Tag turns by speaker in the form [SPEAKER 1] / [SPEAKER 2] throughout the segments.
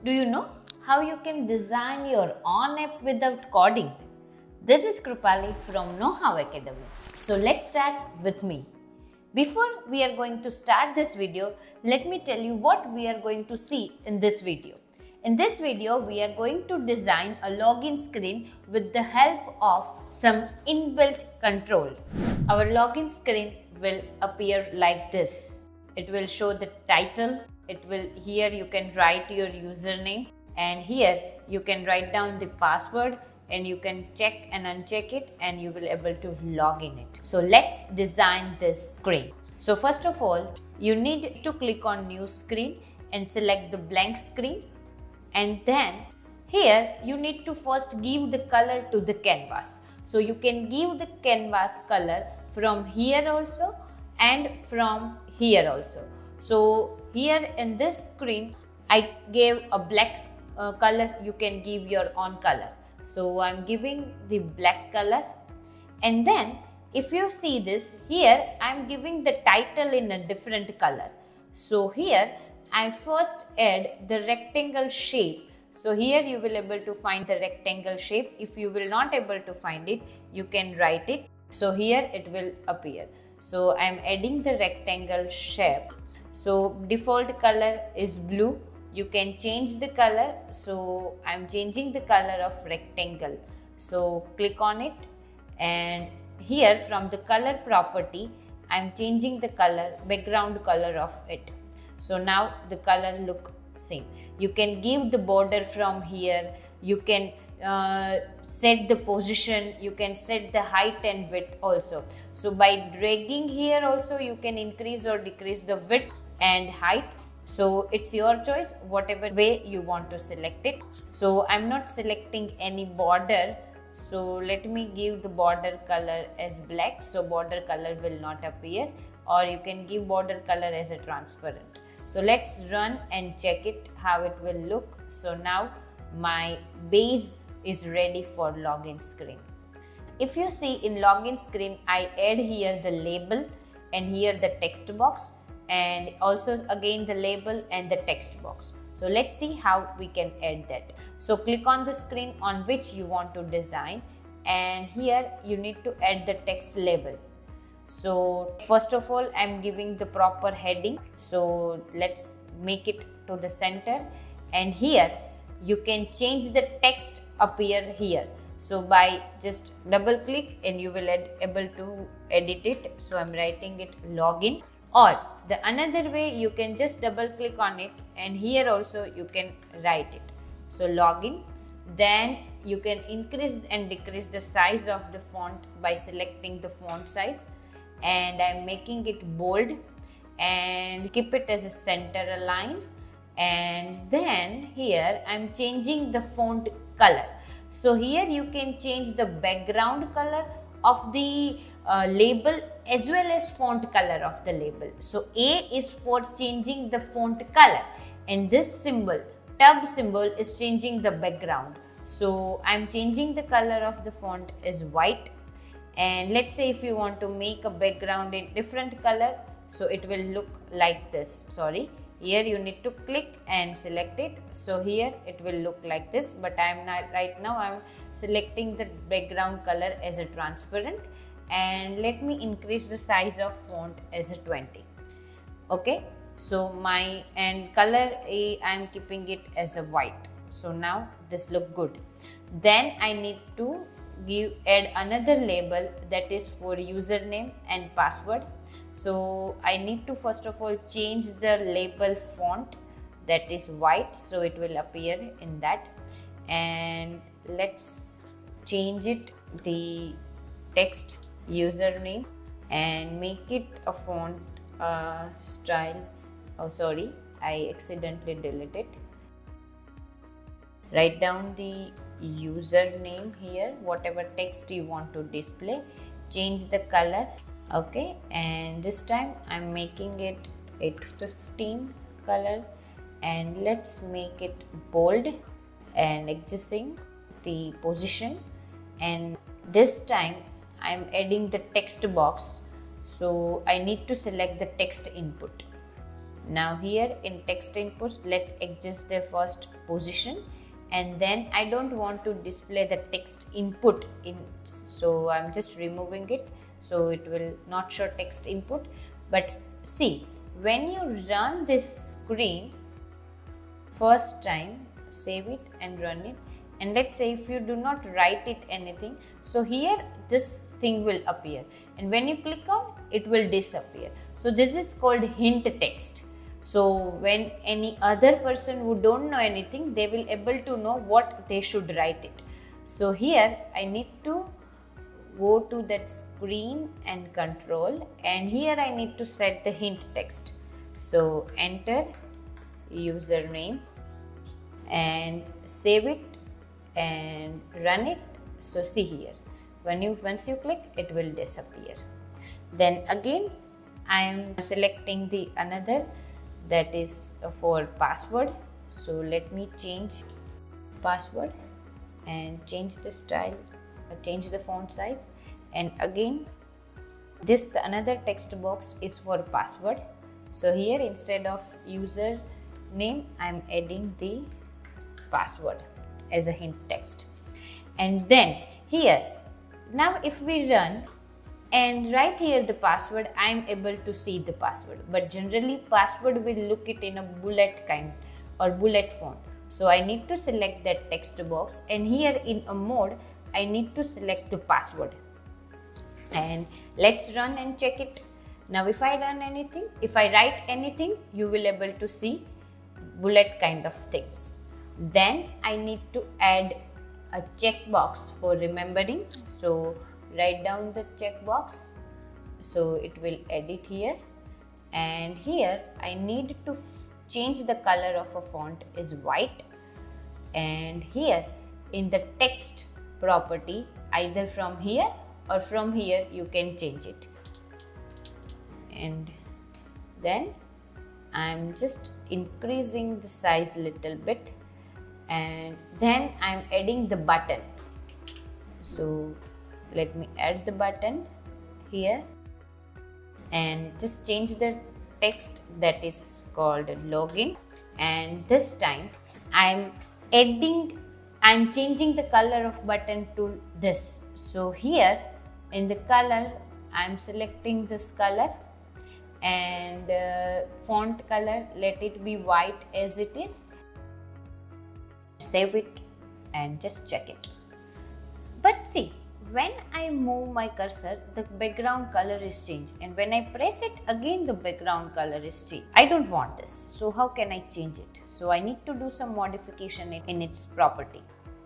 [SPEAKER 1] Do you know how you can design your own app without coding? This is Krupali from KnowHow Academy. So let's start with me. Before we are going to start this video, let me tell you what we are going to see in this video. In this video, we are going to design a login screen with the help of some inbuilt control. Our login screen will appear like this. It will show the title. Here you can write your username, and here you can write down the password, and you can check and uncheck it, and you will be able to log in it. So let's design this screen. So first of all, you need to click on new screen and select the blank screen. And then here you need to first give the color to the canvas. So you can give the canvas color from here also and from here also. So here in this screen I gave a black color. You can give your own color. So I'm giving the black color, and then if you see this, here I'm giving the title in a different color. So here I first add the rectangle shape. So here you will able to find the rectangle shape. If you will not able to find it, you can write it. So here it will appear. So I am adding the rectangle shape. So default color is blue. You can change the color. So I am changing the color of rectangle. So click on it, and here from the color property, I am changing the color, background color of it. So now the color look same. You can give the border from here. You can set the position. You can set the height and width also. So by dragging here also, you can increase or decrease the width and height. So it's your choice, whatever way you want to select it. So I'm not selecting any border. So let me give the border color as black. So border color will not appear, or you can give border color as a transparent. So let's run and check it how it will look. So now my base is ready for login screen. If you see in login screen, I add here the label and here the text box, and also again the label and the text box. So let's see how we can add that. So click on the screen on which you want to design, and here you need to add the text label. So first of all, I'm giving the proper heading. So let's make it to the center, and here you can change the text appear here. So by just double click and you will able to edit it. So I'm writing it login, or the another way you can just double click on it, and here also you can write it. So login. Then you can increase and decrease the size of the font by selecting the font size, and I'm making it bold and keep it as a center align. And then here I'm changing the font color. So here you can change the background color of the label as well as font color of the label. So A is for changing the font color, and this symbol, tab symbol, is changing the background. So I'm changing the color of the font is white. And let's say if you want to make a background in different color, so it will look like this. Sorry, here you need to click and select it. So here it will look like this, but I'm not right now. I'm selecting the background color as a transparent, and let me increase the size of font as a 20. Okay, so my and color I'm keeping it as a white. So now this look good. Then I need to add another label that is for username and password. So I need to first of all change the label font, that is white, so it will appear in that. And let's change it the text username and make it a font style. Oh sorry, I accidentally deleted. Write down the username here, whatever text you want to display. Change the color. Okay, and this time I'm making it 815 color, and let's make it bold and adjusting the position. And this time I'm adding the text box. So I need to select the text input. Now here in text inputs, let's adjust the first position, and then I don't want to display the text input in, so I'm just removing it, so it will not show text input. But see, when you run this screen first time, save it and run it, and let's say if you do not write it anything, so here this thing will appear, and when you click on it will disappear. So this is called hint text. So when any other person who don't know anything, they will able to know what they should write it. So here I need to go to that screen and control, and here I need to set the hint text. So enter username and save it and run it. So see here, once you click, it will disappear. Then again I am selecting the another, that is for password. So let me change password and change the style, change the font size, and again this another text box is for password. So here instead of user name, I am adding the password as a hint text. And then here, now if we run and right here the password, I am able to see the password, but generally password will look it in a bullet kind or bullet font. So I need to select that text box, and here in a mode I need to select the password, and let's run and check it. Now if I run anything, if I write anything, you will able to see bullet kind of things. Then I need to add a checkbox for remembering. So write down the checkbox, so it will edit here, and here I need to change the color of a font is white, and here in the text property, either from here or from here you can change it. And then I'm just increasing the size little bit, and then I'm adding the button. So let me add the button here and just change the text, that is called login, and this time I'm changing the color of button to this. So here in the color I'm selecting this color, and font color, let it be white as it is. Save it and just check it. But see, when I move my cursor, the background color is changed, and when I press it again, the background color is changed. I don't want this, so how can I change it? So I need to do some modification in its property.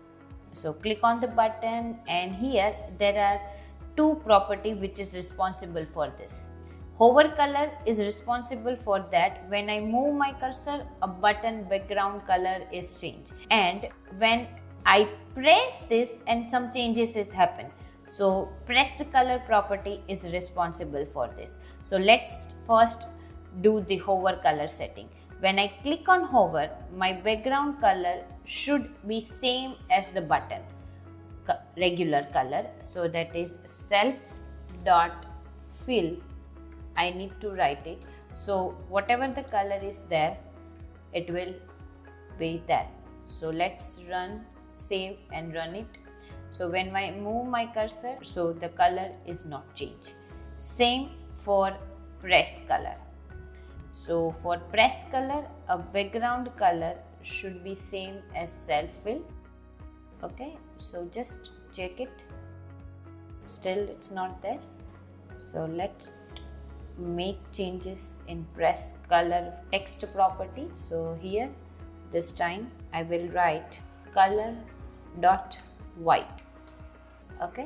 [SPEAKER 1] So click on the button, and here there are two property which is responsible for this. Hover color is responsible for that. When I move my cursor, a button background color is changed, and when I press this and some changes is happen. So pressed color property is responsible for this. So let's first do the hover color setting. When I click on hover, my background color should be same as the button regular color. So that is self dot fill. I need to write it. So whatever the color is there, it will be that. So let's run, save and run it. So when I move my cursor, so the color is not changed. Same for press color. So for press color, a background color should be same as self fill. Okay, so just check it. Still it's not there. So let's make changes in press color text property. So here this time I will write color dot white. Okay,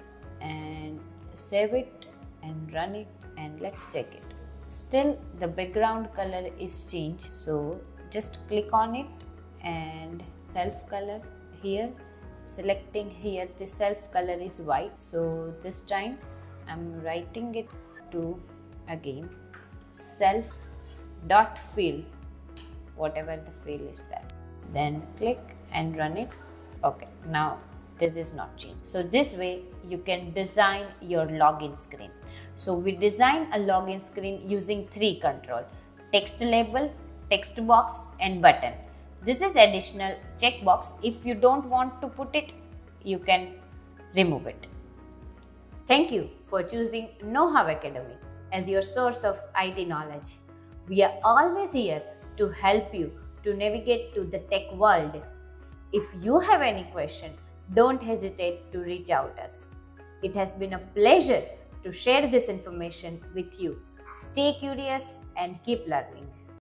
[SPEAKER 1] and save it and run it, and let's check it. Still the background color is changed, so just click on it and self color here, selecting here the self color is white. So this time I'm writing it to again self dot fill, whatever the fill is that, then click and run it. Okay, now this is not changed. So this way you can design your login screen. So we design a login screen using 3 controls: text label, text box and button. This is additional checkbox. If you don't want to put it, you can remove it. Thank you for choosing KnowHow Academy as your source of IT knowledge. We are always here to help you to navigate to the tech world. If you have any question, don't hesitate to reach out us. It has been a pleasure to share this information with you. Stay curious and keep learning.